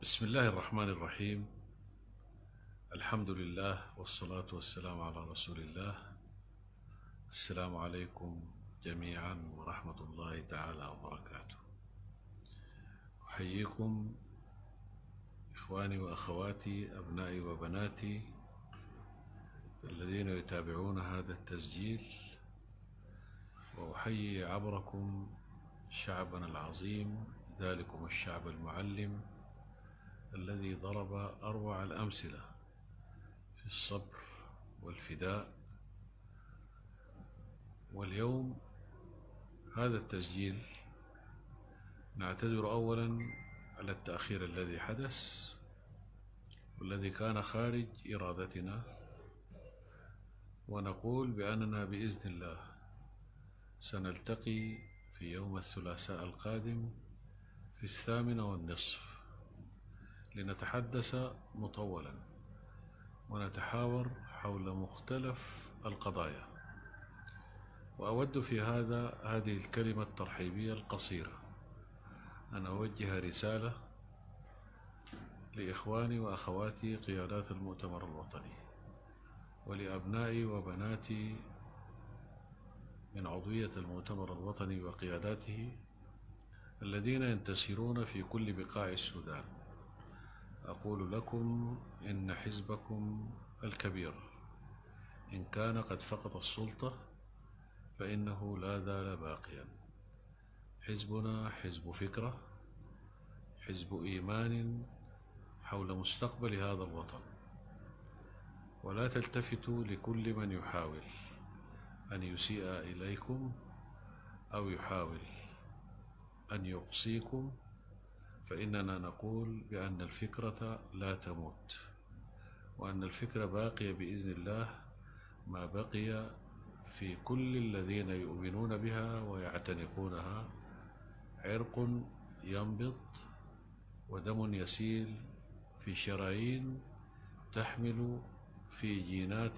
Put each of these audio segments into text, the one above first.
بسم الله الرحمن الرحيم. الحمد لله والصلاة والسلام على رسول الله. السلام عليكم جميعا ورحمة الله تعالى وبركاته. أحييكم إخواني وأخواتي، أبنائي وبناتي الذين يتابعون هذا التسجيل، وأحيي عبركم شعبنا العظيم، ذلكم الشعب المعلم الذي ضرب أروع الأمثلة في الصبر والفداء. واليوم هذا التسجيل نعتذر أولا على التأخير الذي حدث والذي كان خارج إرادتنا، ونقول بأننا بإذن الله سنلتقي في يوم الثلاثاء القادم في 8:30 لنتحدث مطولا ونتحاور حول مختلف القضايا. وأود في هذه الكلمة الترحيبية القصيرة أن أوجه رسالة لإخواني وأخواتي قيادات المؤتمر الوطني، ولأبنائي وبناتي من عضوية المؤتمر الوطني وقياداته الذين ينتشرون في كل بقاع السودان. أقول لكم إن حزبكم الكبير إن كان قد فقد السلطة فإنه لا زال باقيا. حزبنا حزب فكرة، حزب إيمان حول مستقبل هذا الوطن، ولا تلتفتوا لكل من يحاول أن يسيء إليكم أو يحاول أن يقصيكم، فإننا نقول بأن الفكرة لا تموت، وأن الفكرة باقية بإذن الله ما بقي في كل الذين يؤمنون بها ويعتنقونها. عرق ينبض ودم يسيل في شرايين تحمل في جينات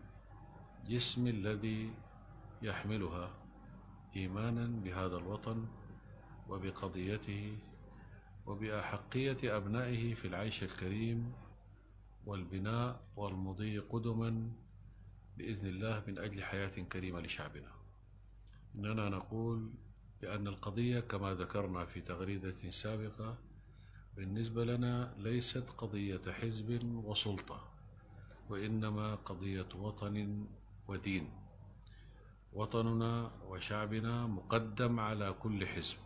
جسم الذي يحملها إيمانا بهذا الوطن وبقضيته وبأحقية أبنائه في العيش الكريم والبناء والمضي قدما بإذن الله من أجل حياة كريمة لشعبنا. إننا نقول بأن القضية كما ذكرنا في تغريدة سابقة بالنسبة لنا ليست قضية حزب وسلطة، وإنما قضية وطن ودين. وطننا وشعبنا مقدم على كل حزب،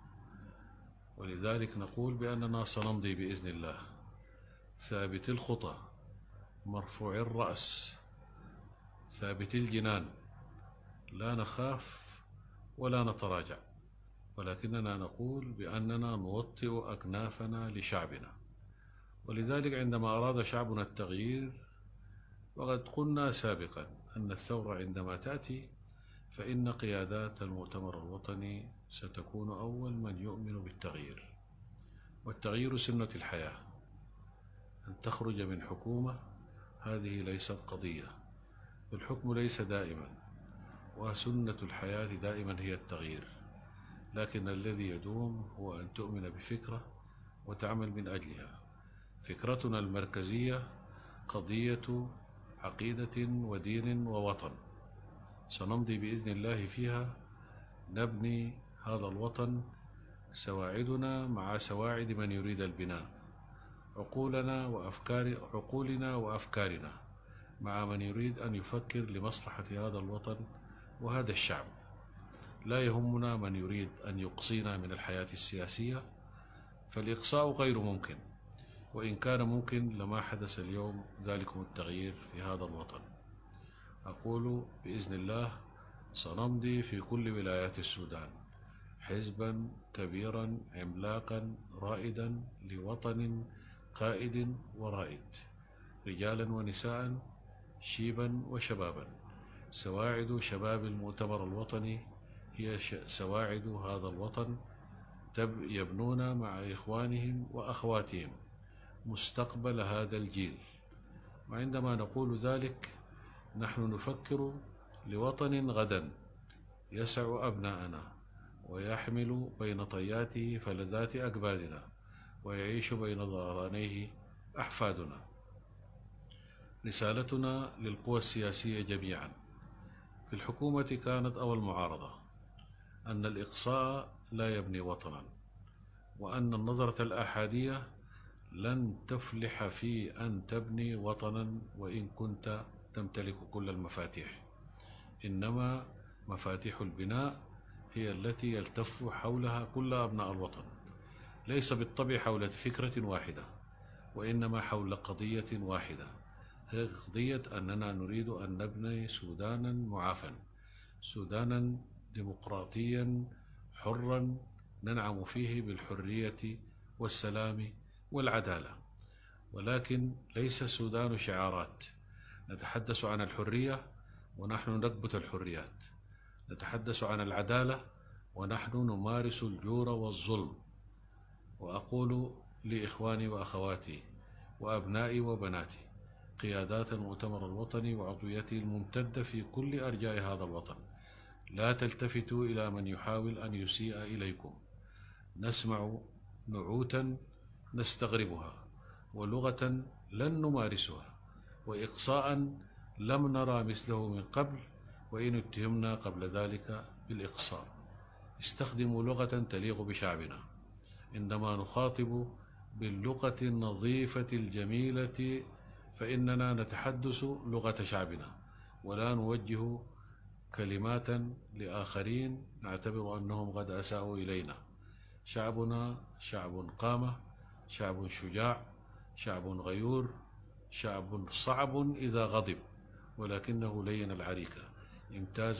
ولذلك نقول بأننا سنمضي بإذن الله ثابت الخطى مرفوع الرأس ثابت الجنان، لا نخاف ولا نتراجع، ولكننا نقول بأننا نوطئ أكنافنا لشعبنا. ولذلك عندما أراد شعبنا التغيير، وقد قلنا سابقا أن الثورة عندما تأتي فإن قيادات المؤتمر الوطني ستكون أول من يؤمن بالتغيير، والتغيير سنة الحياة. أن تخرج من حكومة هذه ليست قضية، الحكم ليس دائما، وسنة الحياة دائما هي التغيير، لكن الذي يدوم هو أن تؤمن بفكرة وتعمل من أجلها. فكرتنا المركزية قضية عقيدة ودين ووطن، سنمضي بإذن الله فيها، نبني هذا الوطن سواعدنا مع سواعد من يريد البناء، عقولنا وأفكارنا مع من يريد أن يفكر لمصلحة هذا الوطن وهذا الشعب. لا يهمنا من يريد أن يقصينا من الحياة السياسية، فالإقصاء غير ممكن، وإن كان ممكن لما حدث اليوم ذلكم التغيير في هذا الوطن. أقول بإذن الله سنمضي في كل ولايات السودان حزبا كبيرا عملاقا رائدا لوطن قائد ورائد، رجالا ونساء، شيبا وشبابا. سواعد شباب المؤتمر الوطني هي سواعد هذا الوطن، يبنون مع إخوانهم وأخواتهم مستقبل هذا الجيل. وعندما نقول ذلك نحن نفكر لوطن غدا يسع أبناءنا ويحمل بين طياته فلذات أكبادنا ويعيش بين ظهرانيه أحفادنا. رسالتنا للقوى السياسية جميعا في الحكومة كانت أو المعارضة أن الإقصاء لا يبني وطنا، وأن النظرة الآحادية لن تفلح في أن تبني وطنا وإن كنت تمتلك كل المفاتيح، إنما مفاتيح البناء هي التي يلتف حولها كل أبناء الوطن، ليس بالطبع حول فكرة واحدة، وإنما حول قضية واحدة، هي قضية أننا نريد أن نبني سودانا معافى، سودانا ديمقراطيا حرا ننعم فيه بالحرية والسلام والعدالة. ولكن ليس السودان شعارات، نتحدث عن الحرية ونحن نكبت الحريات، نتحدث عن العدالة ونحن نمارس الجور والظلم. وأقول لإخواني وأخواتي وأبنائي وبناتي قيادات المؤتمر الوطني وعضويته الممتدة في كل أرجاء هذا الوطن، لا تلتفتوا إلى من يحاول أن يسيء إليكم. نسمع نعوتا نستغربها، ولغة لن نمارسها، وإقصاء لم نرى مثله من قبل، وإن اتهمنا قبل ذلك بالإقصاء. استخدموا لغة تليق بشعبنا عندما نخاطب باللغة النظيفة الجميلة، فإننا نتحدث لغة شعبنا ولا نوجه كلمات لآخرين نعتبر أنهم قد أساءوا إلينا. شعبنا شعب قامة، شعب شجاع، شعب غيور، شعب صعب إذا غضب ولكنه لين العريكة، امتاز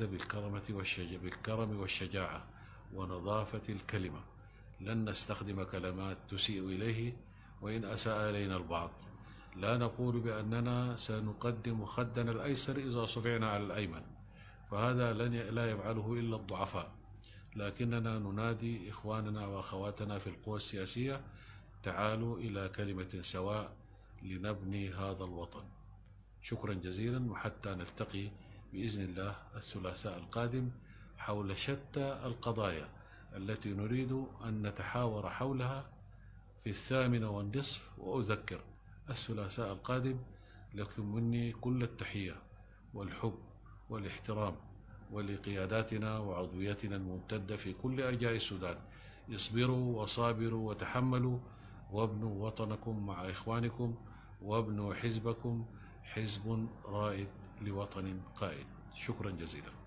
بالكرم والشجاعة ونظافة الكلمة. لن نستخدم كلمات تسيء إليه وإن أساء إلينا البعض. لا نقول بأننا سنقدم خدنا الأيسر إذا صفعنا على الأيمن، فهذا لا يفعله إلا الضعفاء، لكننا ننادي إخواننا وأخواتنا في القوى السياسية: تعالوا إلى كلمة سواء لنبني هذا الوطن. شكرا جزيلا، وحتى نلتقي بإذن الله الثلاثاء القادم حول شتى القضايا التي نريد أن نتحاور حولها في 20:30. وأذكر الثلاثاء القادم لكم مني كل التحية والحب والاحترام، ولقياداتنا وعضويتنا الممتدة في كل أرجاء السودان. اصبروا وصابروا وتحملوا، وابنوا وطنكم مع إخوانكم، وابنوا حزبكم حزب رائد لوطن قائد. شكرا جزيلا.